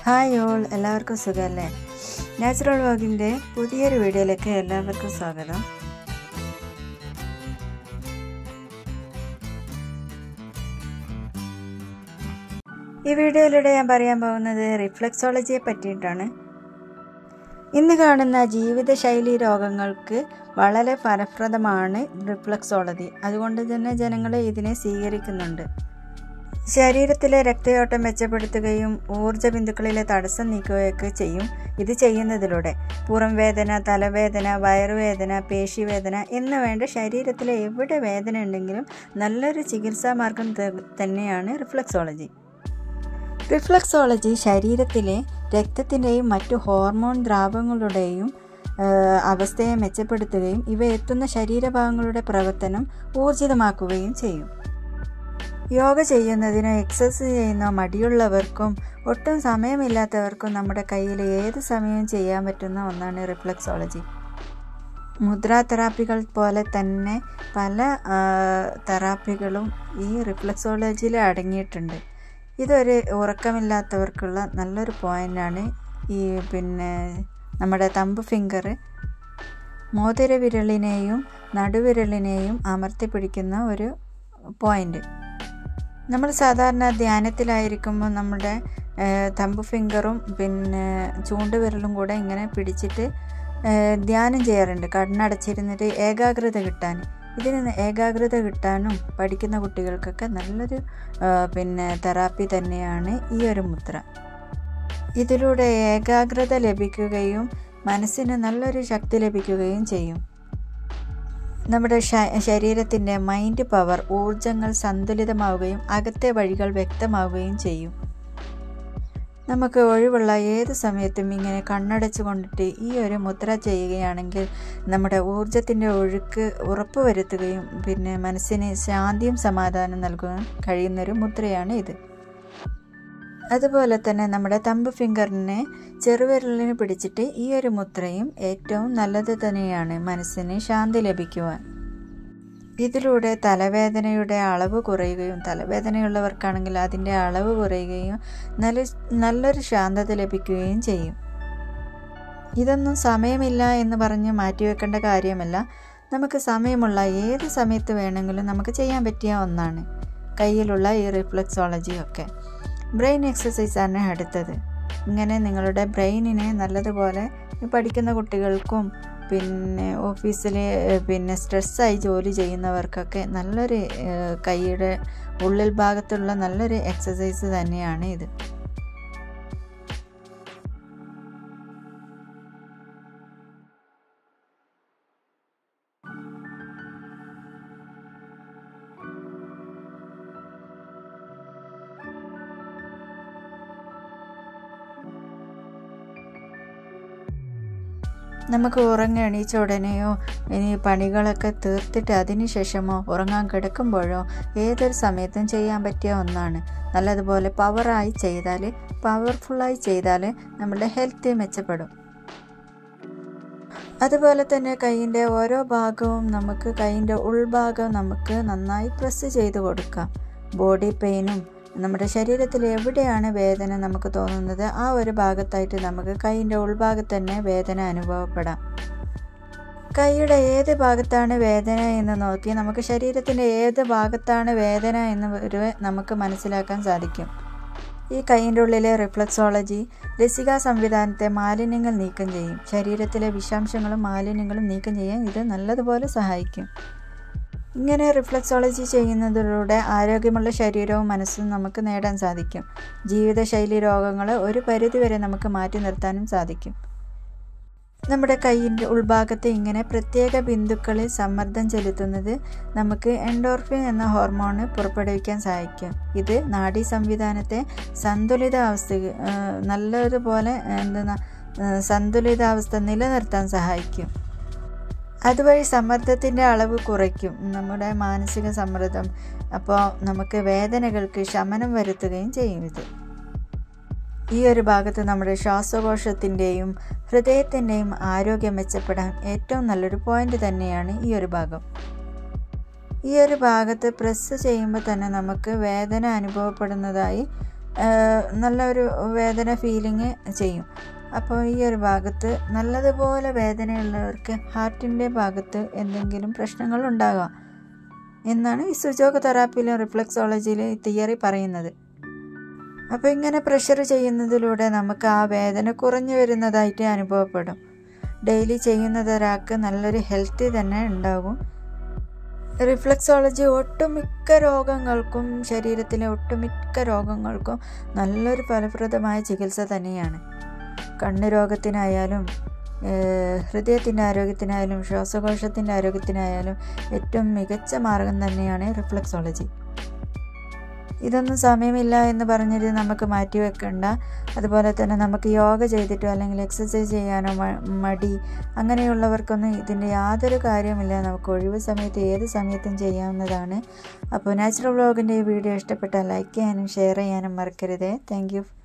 Hi all, എല്ലാവർക്കും സുഖമല്ലേ? Natural വ്ളോഗിൻ്റെ പുതിയൊരു വീഡിയോയിലേക്ക് എല്ലാവർക്കും സ്വാഗതം. ഈ വീഡിയോയിലൂടെ ഞാൻ പറയാൻ പോകുന്നത് റിഫ്ലെക്സോളജിയെ പറ്റിയിട്ടാണ്. ഇന്ന് കാണുന്ന ജീവിതശൈലി രോഗങ്ങൾക്ക് വളരെ ഫലപ്രദമാണ് റിഫ്ലെക്സോളജി. അതുകൊണ്ട് തന്നെ ജനങ്ങൾ ഇതിനെ സ്വീകരിക്കുന്നുണ്ട്. ശരീരത്തിലെ രക്തയോട്ടം മെച്ചപ്പെടുത്തുകയും ഊർജ്ജ ബിന്ദുക്കളിലെ തടസ്സം നീക്കുകയൊക്കെ ചെയ്യും. ഇത് ചെയ്യുന്നതിലൂടെ പുറം വേദന, തലവേദന, വയറുവേദന, പേശിവേദന എന്ന് വേണ്ട ശരീരത്തിലെ എവിടെ വേദന ഉണ്ടെങ്കിലും നല്ലൊരു ചികിത്സാ മാർഗം തന്നെയാണ് റിഫ്ലെക്സോളജി. റിഫ്ലെക്സോളജി ശരീരത്തിലെ രക്തത്തിൻ്റെയും മറ്റു ഹോർമോൺ ദ്രാവകങ്ങളുടെയും അവസ്ഥയെ മെച്ചപ്പെടുത്തുകയും ഇവ എത്തുന്ന ശരീരഭാഗങ്ങളുടെ പ്രവർത്തനം ഊർജിതമാക്കുകയും ചെയ്യും. യോഗ ചെയ്യുന്നതിനോ എക്സസൈസ് ചെയ്യുന്ന മടിയുള്ളവർക്കും ഒട്ടും സമയമില്ലാത്തവർക്കും നമ്മുടെ കയ്യിൽ ഏത് സമയവും ചെയ്യാൻ പറ്റുന്ന ഒന്നാണ് റിഫ്ലെക്സോളജി. മുദ്രാ തെറാപ്പികൾ പോലെ തന്നെ പല തെറാപ്പികളും ഈ റിഫ്ലെക്സോളജിയിൽ അടങ്ങിയിട്ടുണ്ട്. ഇതൊരു ഉറക്കമില്ലാത്തവർക്കുള്ള നല്ലൊരു പോയിൻ്റാണ്. നമ്മുടെ തമ്പ് ഫിംഗർ മോതിര വിരലിനെയും നടുവിരലിനെയും അമർത്തി പിടിക്കുന്ന ഒരു പോയിൻ്റ്. നമ്മൾ സാധാരണ ധ്യാനത്തിലായിരിക്കുമ്പോൾ നമ്മുടെ തമ്പ് ഫിംഗറും ചൂണ്ടുവിരലും കൂടെ ഇങ്ങനെ പിടിച്ചിട്ട് ധ്യാനം ചെയ്യാറുണ്ട്, കണ്ണടച്ചിരുന്നിട്ട് ഏകാഗ്രത കിട്ടാൻ. ഇതിന് ഏകാഗ്രത കിട്ടാനും പഠിക്കുന്ന കുട്ടികൾക്കൊക്കെ നല്ലൊരു തെറാപ്പി തന്നെയാണ് ഈ ഒരു മുദ്ര. ഇതിലൂടെ ഏകാഗ്രത ലഭിക്കുകയും മനസ്സിന് നല്ലൊരു ശക്തി ലഭിക്കുകയും ചെയ്യും. നമ്മുടെ ശരീരത്തിൻ്റെ മൈൻഡ് പവർ, ഊർജങ്ങൾ സന്തുലിതമാവുകയും അകത്തെ വഴികൾ വ്യക്തമാവുകയും ചെയ്യും. നമുക്ക് ഒഴിവുള്ള ഏത് സമയത്തും ഇങ്ങനെ കണ്ണടച്ചു കൊണ്ടിട്ട് ഈ ഒരു മുദ്ര ചെയ്യുകയാണെങ്കിൽ നമ്മുടെ ഊർജത്തിൻ്റെ ഒഴുക്ക് ഉറപ്പുവരുത്തുകയും മനസ്സിന് ശാന്തിയും സമാധാനം നൽകാൻ കഴിയുന്നൊരു മുദ്രയാണ് ഇത്. അതുപോലെ തന്നെ നമ്മുടെ തമ്പ് ഫിംഗറിനെ ചെറുവിരലിന് പിടിച്ചിട്ട് ഈ ഒരു മുദ്രയും ഏറ്റവും നല്ലത് തന്നെയാണ് മനസ്സിന് ശാന്തി ലഭിക്കുവാൻ. ഇതിലൂടെ തലവേദനയുടെ അളവ് കുറയുകയും, തലവേദനയുള്ളവർക്കാണെങ്കിൽ അതിൻ്റെ അളവ് കുറയുകയും നല്ലൊരു ശാന്തത ലഭിക്കുകയും ചെയ്യും. ഇതൊന്നും സമയമില്ല എന്ന് പറഞ്ഞ് മാറ്റിവെക്കേണ്ട കാര്യമല്ല. നമുക്ക് സമയമുള്ള ഏത് സമയത്ത് വേണമെങ്കിലും നമുക്ക് ചെയ്യാൻ പറ്റിയ ഒന്നാണ് കയ്യിലുള്ള ഈ റിഫ്ലെക്സോളജിയൊക്കെ. ബ്രെയിൻ എക്സസൈസാണ് അടുത്തത്. ഇങ്ങനെ നിങ്ങളുടെ ബ്രെയിനിനെ നല്ലതുപോലെ പഠിക്കുന്ന കുട്ടികൾക്കും ഓഫീസിൽ സ്ട്രെസ്സായി ജോലി ചെയ്യുന്നവർക്കൊക്കെ നല്ലൊരു കൈയുടെ ഉള്ളിൽ ഭാഗത്തുള്ള നല്ലൊരു എക്സസൈസ് തന്നെയാണ് ഇത്. നമുക്ക് എണീച്ച ഉടനെയോ ഇനി പണികളൊക്കെ തീർത്തിട്ട് അതിന് ശേഷമോ ഉറങ്ങാൻ കിടക്കുമ്പോഴോ ഏതൊരു സമയത്തും ചെയ്യാൻ പറ്റിയ ഒന്നാണ്. നല്ലതുപോലെ പവർഫുള്ളായി ചെയ്താൽ നമ്മുടെ ഹെൽത്ത് മെച്ചപ്പെടും. അതുപോലെ തന്നെ കൈയിൻ്റെ ഓരോ ഭാഗവും കൈയിൻ്റെ ഉൾഭാഗം നമുക്ക് നന്നായി പ്രസ് ചെയ്ത് കൊടുക്കാം. ബോഡി പെയിനും നമ്മുടെ ശരീരത്തിൽ എവിടെയാണ് വേദന നമുക്ക് തോന്നുന്നത് ആ ഒരു ഭാഗത്തായിട്ട് നമുക്ക് കൈയിൻ്റെ ഉൾഭാഗത്ത് തന്നെ വേദന അനുഭവപ്പെടാം. കൈയുടെ ഏത് ഭാഗത്താണ് വേദന എന്ന് നോക്കി നമുക്ക് ശരീരത്തിൻ്റെ ഏത് ഭാഗത്താണ് വേദന എന്ന് നമുക്ക് മനസ്സിലാക്കാൻ സാധിക്കും. ഈ കൈയിൻ്റെ ഉള്ളിലെ റിഫ്ലെക്സോളജി ലസികാ സംവിധാനത്തെ മാലിന്യങ്ങൾ നീക്കം ചെയ്യും. ശരീരത്തിലെ വിഷാംശങ്ങളും മാലിന്യങ്ങളും നീക്കം ചെയ്യാൻ ഇത് നല്ലതുപോലെ സഹായിക്കും. ഇങ്ങനെ റിഫ്ലെക്സോളജി ചെയ്യുന്നതിലൂടെ ആരോഗ്യമുള്ള ശരീരവും മനസ്സും നമുക്ക് നേടാൻ സാധിക്കും. ജീവിതശൈലി രോഗങ്ങൾ ഒരു പരിധിവരെ നമുക്ക് മാറ്റി നിർത്താനും സാധിക്കും. നമ്മുടെ കൈയിൻ്റെ ഉൾഭാഗത്ത് ഇങ്ങനെ പ്രത്യേക ബിന്ദുക്കളിൽ സമ്മർദ്ദം ചെലുത്തുന്നത് നമുക്ക് എൻഡോർഫിൻ എന്ന ഹോർമോൺ പുറപ്പെടുവിക്കാൻ സഹായിക്കും. ഇത് നാഡീ സംവിധാനത്തെ നല്ലതുപോലെ സന്തുലിതാവസ്ഥ നിലനിർത്താൻ സഹായിക്കും. അതുവഴി സമ്മർദ്ദത്തിൻ്റെ അളവ് കുറയ്ക്കും, നമ്മുടെ മാനസിക സമ്മർദ്ദം. അപ്പോൾ നമുക്ക് വേദനകൾക്ക് ശമനം വരുത്തുകയും ചെയ്യും ഇത്. ഈ ഒരു ഭാഗത്ത് നമ്മുടെ ശ്വാസകോശത്തിൻ്റെയും ഹൃദയത്തിൻ്റെയും ആരോഗ്യം മെച്ചപ്പെടാൻ ഏറ്റവും നല്ലൊരു പോയിന്റ് തന്നെയാണ് ഈ ഒരു ഭാഗം. ഈ ഒരു ഭാഗത്ത് പ്രസ് ചെയ്യുമ്പോൾ തന്നെ നമുക്ക് വേദന അനുഭവപ്പെടുന്നതായി നല്ലൊരു വേദന ഫീലിംഗ് ചെയ്യും. അപ്പോൾ ഈ ഒരു ഭാഗത്ത് നല്ലതുപോലെ വേദനയുള്ളവർക്ക് ഹാർട്ടിൻ്റെ ഭാഗത്ത് എന്തെങ്കിലും പ്രശ്നങ്ങൾ ഉണ്ടാകാം എന്നാണ് ഈ സുജോക തെറാപ്പിയിലും റിഫ്ലക്സോളജിയിലും ഈ തിയറി പറയുന്നത്. അപ്പോൾ ഇങ്ങനെ പ്രഷർ ചെയ്യുന്നതിലൂടെ നമുക്ക് ആ വേദന കുറഞ്ഞു വരുന്നതായിട്ട് അനുഭവപ്പെടും. ഡെയിലി ചെയ്യുന്നത് ഒരാൾക്ക് നല്ലൊരു ഹെൽത്ത് തന്നെ ഉണ്ടാകും. റിഫ്ലക്സോളജി ഒട്ടുമിക്ക രോഗങ്ങൾക്കും, ശരീരത്തിലെ ഒട്ടുമിക്ക രോഗങ്ങൾക്കും നല്ലൊരു ഫലപ്രദമായ ചികിത്സ തന്നെയാണ്. കണ്ണ് രോഗത്തിനായാലും ഹൃദയത്തിൻ്റെ ആരോഗ്യത്തിനായാലും ശ്വാസകോശത്തിൻ്റെ ആരോഗ്യത്തിനായാലും ഏറ്റവും മികച്ച മാർഗം തന്നെയാണ് റിഫ്ലക്സോളജി. ഇതൊന്നും സമയമില്ല എന്ന് പറഞ്ഞിട്ട് നമുക്ക് മാറ്റിവെക്കണ്ട. അതുപോലെ തന്നെ നമുക്ക് യോഗ ചെയ്തിട്ടോ അല്ലെങ്കിൽ എക്സസൈസ് ചെയ്യാനോ മടി അങ്ങനെയുള്ളവർക്കൊന്നും ഇതിൻ്റെ യാതൊരു കാര്യമില്ല. നമുക്ക് ഒഴിവ് സമയത്ത് ഏത് സമയത്തും ചെയ്യാവുന്നതാണ്. അപ്പോൾ നാച്ചുറൽ വ്ലോഗിൻ്റെ ഈ വീഡിയോ ഇഷ്ടപ്പെട്ടാൽ ലൈക്ക് ചെയ്യാനും ഷെയർ ചെയ്യാനും മറക്കരുത്. Thank U.